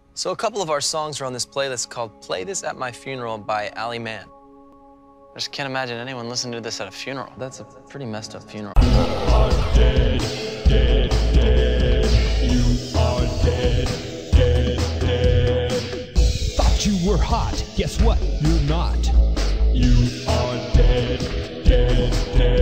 So a couple of our songs are on this playlist called Play This at My Funeral by Ali Mann. I just can't imagine anyone listening to this at a funeral. That's a pretty messed up funeral. You are dead, dead, dead. You are dead, dead, dead. Thought you were hot. Guess what? You're not. You are dead, dead, dead.